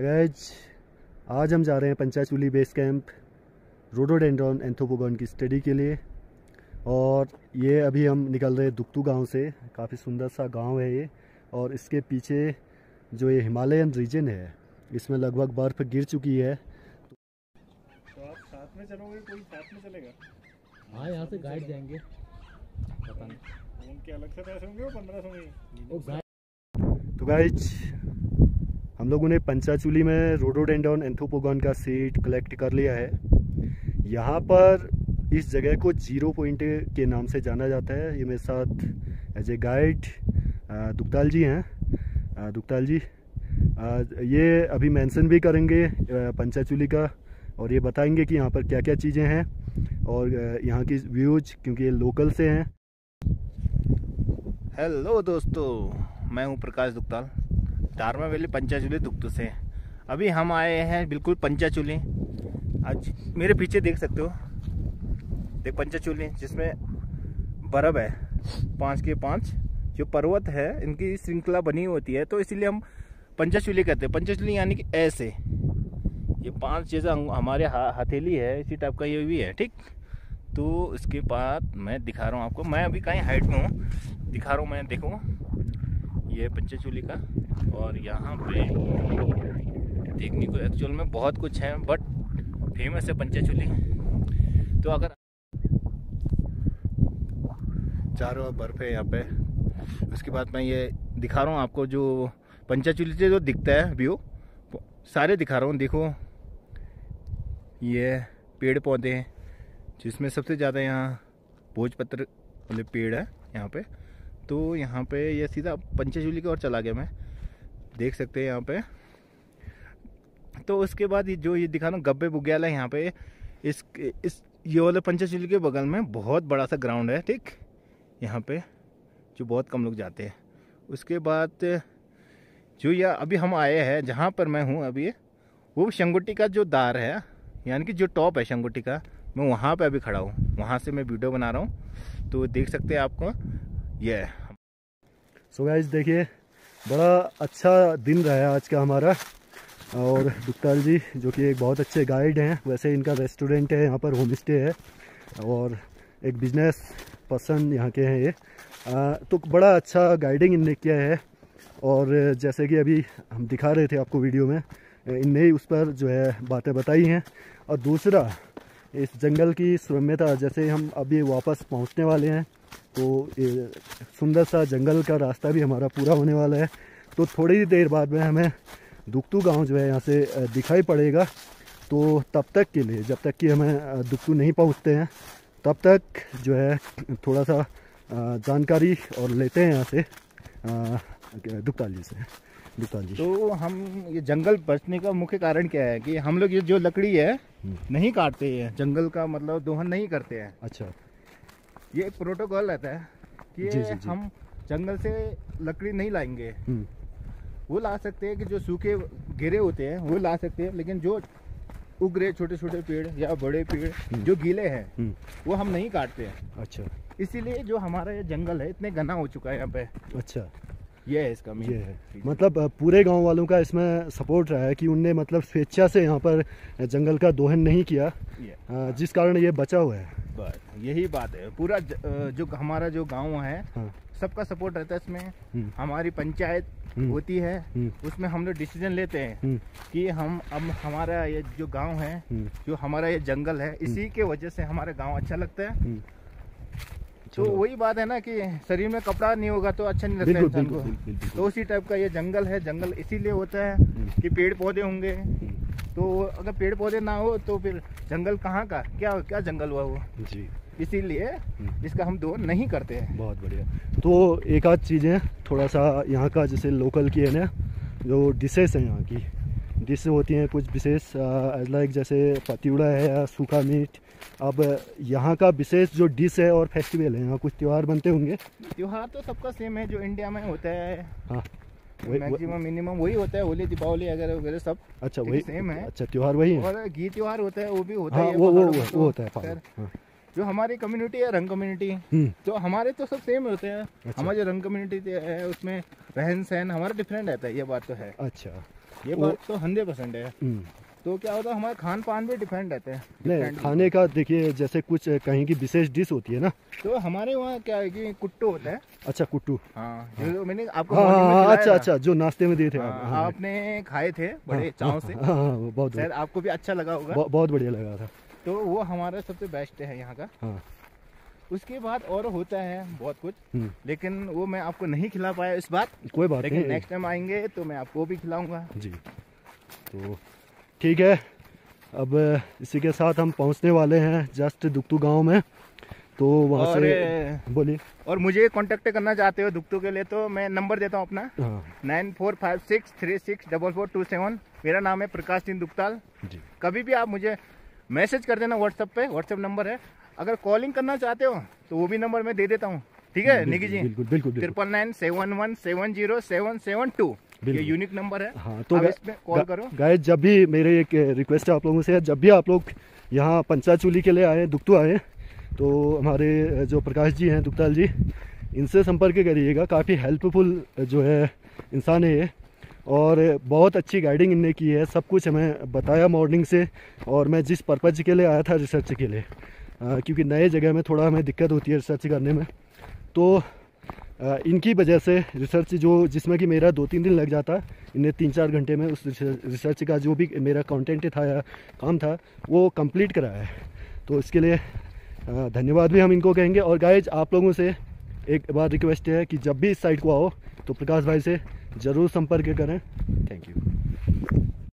Guys, आज हम जा रहे हैं Panchachuli base camp rhododendron anthropogon की स्टडी के लिए। और ये अभी हम निकल रहे हैं दुक्तू गांव से। काफ़ी सुंदर सा गांव है ये। और इसके पीछे जो ये हिमालयन रीजन है, इसमें लगभग बर्फ़ गिर चुकी है। तो आप साथ में चलोगे, कोई साथ में चलेगा? हाँ, यहाँ से गाइड जाएंगे। पता नहीं उनके अलग से पैसे होंगे, वो 1500 में। तो गाइस, हम लोगों ने पंचाचूली में रोडोडेंड्रॉन एंथ्रोपोगॉन का सीड कलेक्ट कर लिया है। यहाँ पर इस जगह को जीरो पॉइंट के नाम से जाना जाता है। ये मेरे साथ एज ए गाइड दुक्ताल जी हैं। दुक्ताल जी ये अभी मेंशन भी करेंगे पंचाचूली का, और ये बताएंगे कि यहाँ पर क्या क्या चीज़ें हैं और यहाँ की व्यूज, क्योंकि ये लोकल से हैं। हेलो दोस्तों, मैं हूं प्रकाश दुक्ताल, टारमा वैली पंचाचूली दुक्तू से। अभी हम आए हैं बिल्कुल पंचाचूली। आज मेरे पीछे देख सकते हो, देख पंचाचूली, जिसमें बर्फ है 5 के 5 जो पर्वत है, इनकी श्रृंखला बनी होती है, तो इसीलिए हम पंचाचूली कहते हैं। पंचाचूली यानी कि ऐसे ये 5 जैसा हमारे हथेली है, इसी टाइप का ये भी है, ठीक। तो इसके बाद मैं दिखा रहा हूँ आपको। मैं अभी कहीं हाइट में हूँ, दिखा रहा हूँ मैं। देखो ये पंचाचूली का, और यहाँ पे देखने को एक्चुअल में बहुत कुछ है, बट फेमस है पंचाचूली। तो अगर चारों ओर बर्फ है यहाँ पे, उसके बाद मैं ये दिखा रहा हूँ आपको जो पंचाचूली से जो दिखता है व्यू, सारे दिखा रहा हूँ। देखो ये पेड़ पौधे हैं, जिसमें सबसे ज़्यादा यहाँ भोजपत्र वाले पेड़ है यहाँ पे। तो यहाँ पे ये सीधा पंचाचूली की ओर चला गया मैं, देख सकते हैं यहाँ पे। तो उसके बाद जो ये दिखा ना गब्बे बुग्याल है यहाँ पे, इस ये वाले पंचाचूली के बगल में बहुत बड़ा सा ग्राउंड है, ठीक, यहाँ पे जो बहुत कम लोग जाते हैं। उसके बाद जो ये अभी हम आए हैं, जहाँ पर मैं हूँ अभी, वो शंगुटी का जो दार है, यानी कि जो टॉप है शंगुटी का, मैं वहाँ पे अभी खड़ा हूँ। वहाँ से मैं वीडियो बना रहा हूँ, तो देख सकते हैं आपको ये। सो गाइस, देखिए बड़ा अच्छा दिन रहा है आज का हमारा। और दुक्ताल जी जो कि एक बहुत अच्छे गाइड हैं, वैसे इनका रेस्टोरेंट है यहाँ पर, होम स्टे है, और एक बिजनेस पर्सन यहाँ के हैं ये। तो बड़ा अच्छा गाइडिंग इनने किया है। और जैसे कि अभी हम दिखा रहे थे आपको वीडियो में, इनने ही उस पर जो है बातें बताई हैं। और दूसरा, इस जंगल की सुरम्यता, जैसे हम अभी वापस पहुंचने वाले हैं, तो ये सुंदर सा जंगल का रास्ता भी हमारा पूरा होने वाला है। तो थोड़ी ही देर बाद में हमें दुक्तू गांव जो है यहाँ से दिखाई पड़ेगा। तो तब तक के लिए, जब तक कि हमें दुक्तू नहीं पहुँचते हैं, तब तक जो है थोड़ा सा जानकारी और लेते हैं यहाँ से दुक्ताल जी से। दुक्ताल जी, तो हम ये जंगल बचने का मुख्य कारण क्या है कि हम लोग ये जो लकड़ी है नहीं काटते हैं, जंगल का मतलब दोहन नहीं करते हैं। अच्छा, ये एक प्रोटोकॉल रहता है कि जी। हम जंगल से लकड़ी नहीं लाएंगे। वो ला सकते हैं कि जो सूखे गिरे होते हैं वो ला सकते हैं, लेकिन जो उगरे छोटे छोटे पेड़ या बड़े पेड़ जो गीले हैं वो हम नहीं काटते हैं। अच्छा, इसीलिए जो हमारा ये जंगल है इतने घना हो चुका है यहाँ पे। अच्छा, ये है इसका ये है मतलब पूरे गांव वालों का इसमें सपोर्ट रहा है कि उनने मतलब स्वेच्छा से यहाँ पर जंगल का दोहन नहीं किया, जिस कारण ये बचा हुआ है। बस यही बात है। पूरा जो हमारा जो गांव है, हाँ, सबका सपोर्ट रहता है इसमें। हमारी पंचायत होती है, उसमें हम लोग डिसीजन लेते हैं कि हम अब हमारा ये जो गांव है, जो हमारा ये जंगल है, इसी के वजह से हमारा गांव अच्छा लगता है। तो वही बात है ना कि शरीर में कपड़ा नहीं होगा तो अच्छा नहीं लगता इंसान को। तो उसी टाइप का ये जंगल है। जंगल इसीलिए होता है कि पेड़ पौधे होंगे, तो अगर पेड़ पौधे ना हो तो फिर जंगल कहाँ का, क्या जंगल हुआ वो जी। इसीलिए इसका हम दोहन नहीं करते हैं। बहुत बढ़िया। तो एक आध चीज़ें थोड़ा सा यहाँ का, जैसे लोकल की है ना, जो डिशेस हैं यहाँ की, डिश होती हैं कुछ विशेष, लाइक जैसे पतीड़ा है या सूखा मीट। अब यहाँ का विशेष जो डिश है और फेस्टिवल है, यहाँ कुछ त्यौहार बनते होंगे। त्यौहार तो सबका सेम है जो इंडिया में होता है। हाँ, मैक्सिमम मिनिमम वही होता है, होली दीपावली वगैरह वगैरह सब। अच्छा, वही सेम है। अच्छा, त्यौहार वही है। और घी त्यौहार होता है, वो भी होता है। वो होता है। जो हमारी कम्युनिटी है, रंग कम्युनिटी, तो हमारे तो सब सेम होते हैं। अच्छा। हमारे जो रंग कम्युनिटी है उसमें रहन सहन हमारा डिफरेंट रहता है, ये बात तो है। अच्छा, ये बात तो 100% है। हम्म। तो क्या होता है हमारे खान पान पे डिपेंड रहते हैं। नहीं, खाने का देखिए जैसे कुछ कहीं की विशेष डिश होती है ना, तो हमारे वहाँ क्या है कि कुट्टू होता है। अच्छा कुट्टू, हाँ जो मैंने आपको हाँ morning में हाँ, खिलाया अच्छा था। अच्छा, जो नाश्ते में दिए थे आप। हाँ, हाँ, आपने खाए थे बड़े चाव से। हाँ हाँ, वो बहुत शायद आपको भी अच्छा लगा होगा। बहुत बढ़िया लगा था। तो वो हमारा सबसे बेस्ट है यहाँ का। हाँ। उसके बाद और होता है बहुत कुछ, हम्म। लेकिन वो मैं आपको नहीं खिला पाया इस बार। कोई बात लेकिन नहीं। नेक्स्ट टाइम आएंगे तो मैं आपको भी खिलाऊंगा। जी, तो ठीक है। अब इसी के साथ हम पहुंचने वाले हैं जस्ट दुक्तू गांव में। तो वहाँ और से बोलिए। और मुझे कांटेक्ट करना चाहते हो दुक्तू के लिए तो मैं नंबर देता हूँ अपना, हाँ 9456364427। मेरा नाम है प्रकाश सिंह दुक्ताल। जी, कभी भी आप मुझे मैसेज कर देना व्हाट्सएप पे, व्हाट्सएप नंबर है। अगर कॉलिंग करना चाहते हो तो वो भी नंबर मैं दे देता हूँ। ठीक है निकी जी, बिल्कुल बिल्कुल बिल्कुल। 9997170772 ये बिल्कुल। यूनिक नंबर है। हाँ, तो आप इसमें कॉल करो। गाइस जब भी मेरे एक रिक्वेस्ट है आप लोगों से, जब भी आप लोग यहाँ पंचाचूली के लिए आए, दुक्तू आए, तो हमारे जो प्रकाश जी हैं दुक्ताल जी, इनसे संपर्क करिएगा। काफ़ी हेल्पफुल जो है इंसान है ये, और बहुत अच्छी गाइडिंग इनने की है। सब कुछ हमें बताया मॉर्निंग से। और मैं जिस पर्पज़ के लिए आया था, रिसर्च के लिए, क्योंकि नए जगह में थोड़ा हमें दिक्कत होती है रिसर्च करने में, तो इनकी वजह से रिसर्च जो जिसमें कि मेरा 2-3 दिन लग जाता, इन्हें 3-4 घंटे में उस रिसर्च का जो भी मेरा कंटेंट था या काम था वो कंप्लीट कराया है। तो इसके लिए धन्यवाद भी हम इनको कहेंगे। और गाइज आप लोगों से एक बार रिक्वेस्ट है कि जब भी इस साइट को आओ तो प्रकाश भाई से ज़रूर संपर्क करें। Thank you.